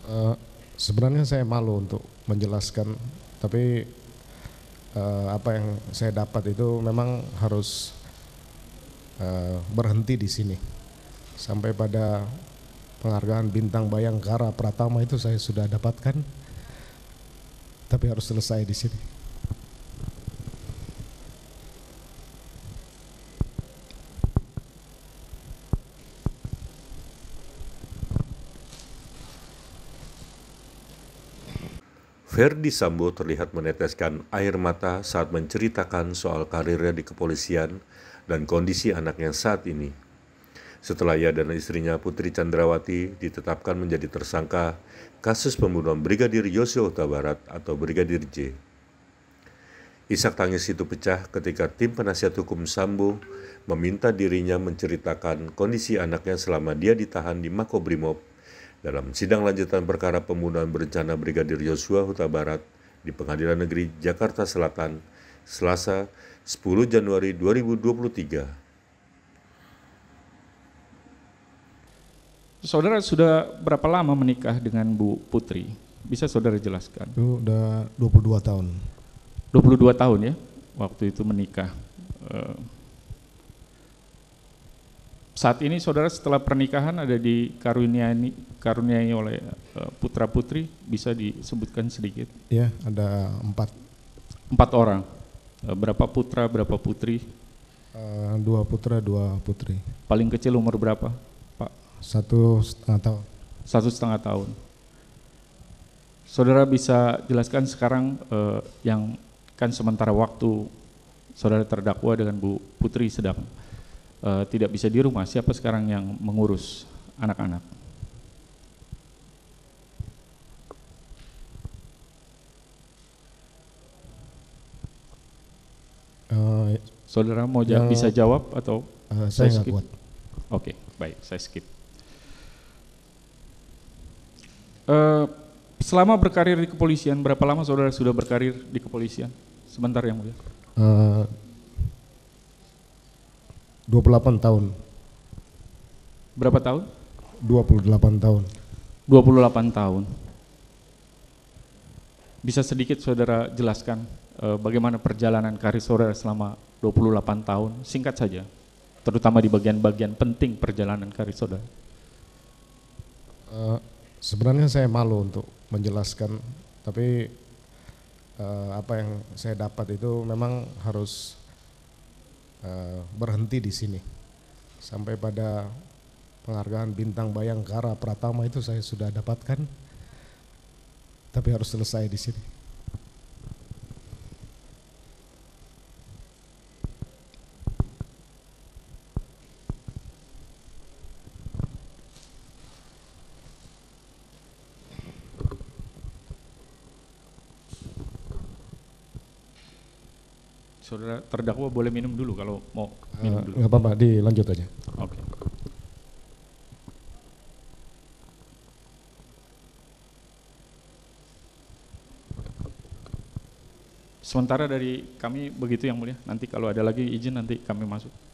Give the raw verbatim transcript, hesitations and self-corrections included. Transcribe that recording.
Uh, sebenarnya saya malu untuk menjelaskan, tapi uh, apa yang saya dapat itu memang harus uh, berhenti di sini. Sampai pada penghargaan Bintang Bayangkara Pratama itu saya sudah dapatkan, tapi harus selesai di sini. Ferdy Sambo terlihat meneteskan air mata saat menceritakan soal karirnya di kepolisian dan kondisi anaknya saat ini. Setelah ia dan istrinya Putri Chandrawati ditetapkan menjadi tersangka kasus pembunuhan Brigadir Yosua Huta Barat atau Brigadir J. Isak tangis itu pecah ketika tim penasihat hukum Sambo meminta dirinya menceritakan kondisi anaknya selama dia ditahan di Makobrimob dalam sidang lanjutan perkara pembunuhan berencana Brigadir Yosua Huta Barat di Pengadilan Negeri Jakarta Selatan, Selasa sepuluh Januari dua ribu dua puluh tiga. Saudara sudah berapa lama menikah dengan Bu Putri? Bisa saudara jelaskan? Itu udah dua puluh dua tahun. dua puluh dua tahun ya, waktu itu menikah. Saat ini saudara setelah pernikahan ada di karuniai, karuniai oleh putra putri, bisa disebutkan sedikit? Ya, ada empat. Empat orang. Berapa putra, berapa putri? Uh, dua putra, dua putri. Paling kecil umur berapa, Pak? Satu setengah tahun. Satu setengah tahun. Saudara bisa jelaskan sekarang eh, yang kan sementara waktu saudara terdakwa dengan Bu Putri sedang uh, tidak bisa di rumah, siapa sekarang yang mengurus anak-anak? Uh, saudara mau yang, bisa jawab atau uh, saya nggak kuat? Oke, okay, baik, saya skip. Uh, selama berkarir di kepolisian, berapa lama saudara sudah berkarir di kepolisian? Sebentar yang mulia. Uh, dua puluh delapan tahun. Berapa tahun? dua puluh delapan tahun. dua puluh delapan tahun. Bisa sedikit saudara jelaskan uh, bagaimana perjalanan karir saudara selama dua puluh delapan tahun, singkat saja, terutama di bagian-bagian penting perjalanan karir saudara. Uh, sebenarnya saya malu untuk menjelaskan, tapi Uh, apa yang saya dapat itu memang harus uh, berhenti di sini. Sampai pada penghargaan Bintang Bayangkara Pratama itu saya sudah dapatkan, tapi harus selesai di sini. Saudara terdakwa boleh minum dulu kalau mau minum dulu. Nggak uh, apa-apa, dilanjut aja. Oke. Okay. Sementara dari kami begitu yang mulia, nanti kalau ada lagi izin nanti kami masuk.